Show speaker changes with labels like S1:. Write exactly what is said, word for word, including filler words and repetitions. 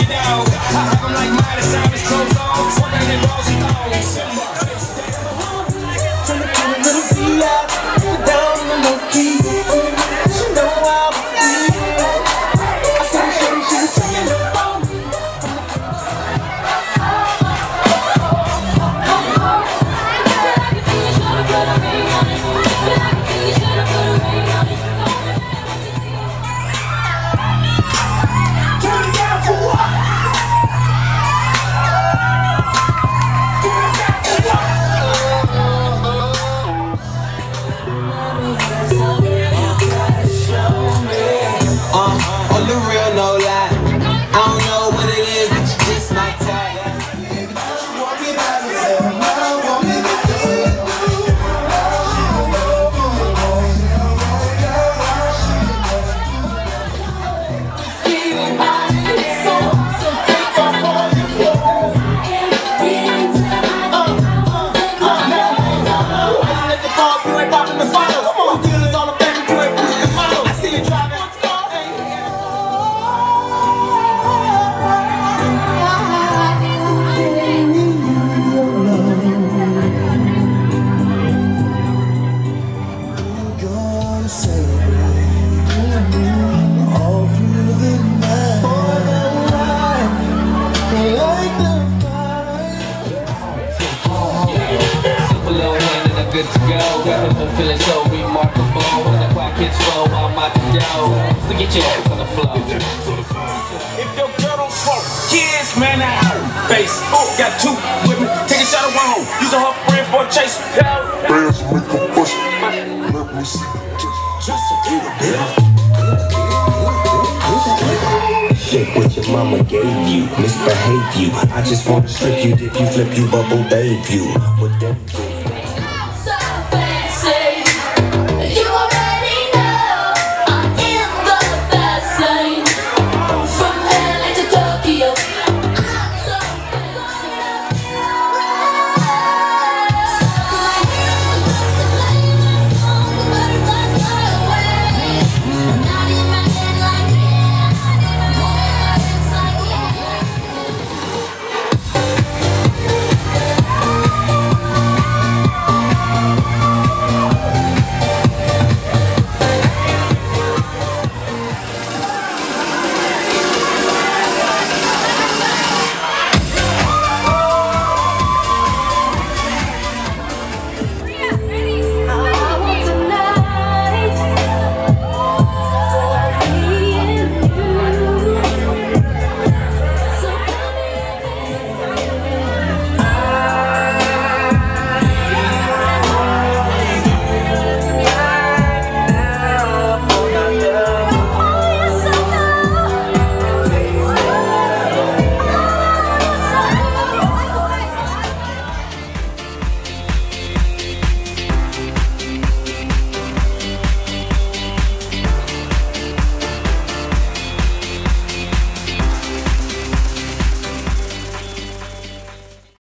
S1: dog. I have them like mine, it's time, it's clothes on. Swerving in balls and thongs.
S2: Trying to put a little V out, put down on the low key. She know how we feel. I saw her shorty, she was checking up on me.
S3: Good to go, I'm feeling so remarkable. When the quiet kids flow, I'm out to go. So get your hands on the floor.
S1: If your girl don't smoke, kids, man, I out. Bass, oh, got two with me. Take a shot of one home. Using her friend for a chase.
S4: Bands make a push. Let me see. Just a little bit.
S5: Shit what your mama gave you, misbehave you. I just wanna strip you, dip you, flip you, bubble bathe you. What that do?